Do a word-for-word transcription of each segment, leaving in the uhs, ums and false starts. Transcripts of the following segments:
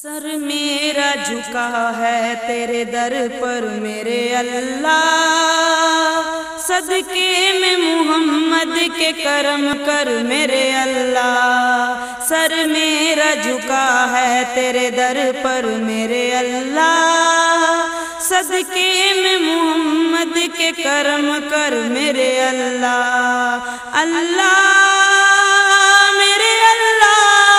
سر میرا جھکا ہے تیرے در پر میرے اللہ، صدقے میں محمد کے کرم کر میرے اللہ۔ سر میرا جھکا ہے تیرے در پر میرے اللہ، صدقے میں محمد کے کرم کر میرے اللہ۔ اللہ میرے اللہ،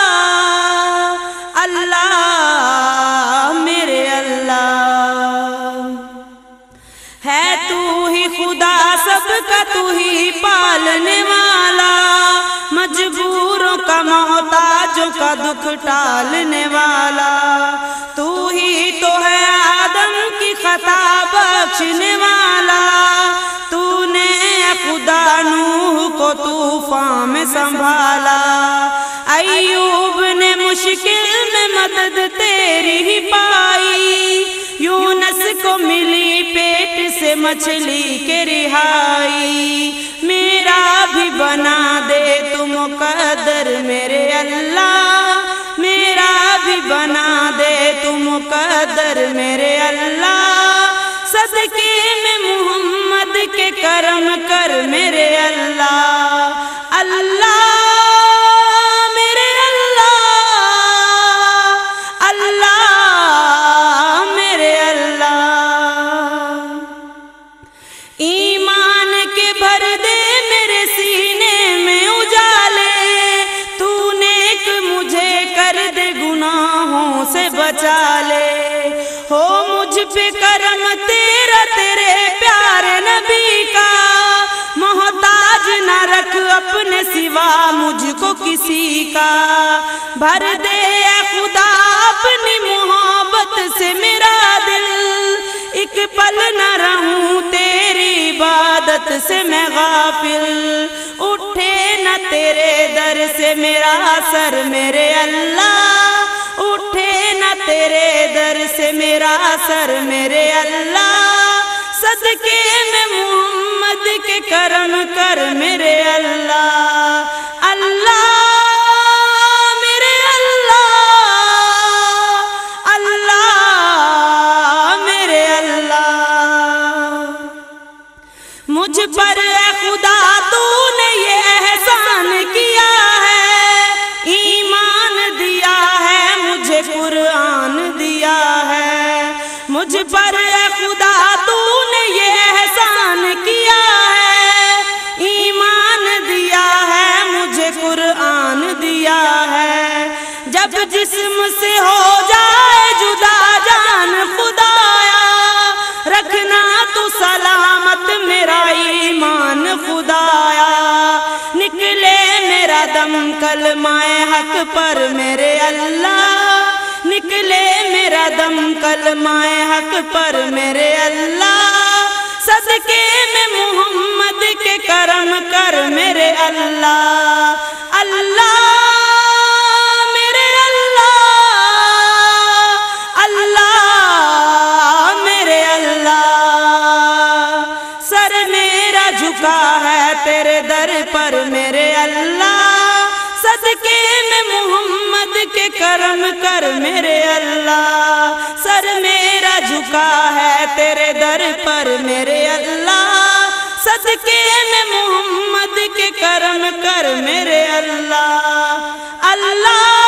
اللہ میرے اللہ، ہے تو ہی خدا سب کا تو ہی پالنے والا، مجبوروں کا محتاجوں کا دکھ ٹالنے والا، تو ہی تو ہے آدم کی خطا بخشنے والا، تو نے خدا نوح کو طوفان میں سنبھالا، ایوب نے مشکل میں مدد تیری ہی پائی، یونس کو ملی پیٹ سے مچھلی کے رہائی، میرا بھی بنا دے تو مقدر میرے اللہ، میرا بھی بنا دے تو مقدر میرے اللہ، صدقے میں محمد کے کرم کر میرے اللہ۔ اللہ میرے اللہ، اللہ میرے اللہ، ایمان کے بھر دے میرے سینے میں اجالے، تو نیک مجھے کر دے گناہوں سے بچا لے، ہو مجھ پہ کرم تیرا تیرے پیارے نبی کا، محتاج نہ رکھ اپنے سوا مجھ کو کسی کا، بھر دے اے خدا اپنی محبت سے میرا دل، ایک پل نہ رہوں تیری عبادت سے میں غافل، اٹھے نہ تیرے در سے میرا سر میرے اللہ، اٹھے نہ تیرے در سے میرا سر میرے اللہ، صدقے میں محمد کے کرم کر میرے اللہ۔ اللہ میرے اللہ، اللہ میرے اللہ، مجھ پر اے خدا تو نے یہ احسان کیا ہے، ایمان دیا ہے مجھے قرآن دیا ہے، مجھ پر اے خدا تو نے یہ احسان کیا ہے، ایمان دیا ہے مجھے قرآن دیا ہے، جب جسم سے ہو جائے جدا جان خدایا، رکھنا تو سلامت میرا ایمان خدایا، نکلے میرا دم کلمہ حق پر میرے اللہ، نکلے میرا دم کلمہ حق پر میرے اللہ، صدقے میں محمد کے کرم کر میرے اللہ۔ اللہ میرے اللہ، اللہ میرے اللہ، سر میرا جھکا ہے تیرے در پر میرے اللہ، صدقے میں محمد کے کرم کر میرے اللہ، سر میرا جھکا ہے تیرے در پر میرے اللہ، صدقے میں محمد کے کرم کر میرے اللہ۔ اللہ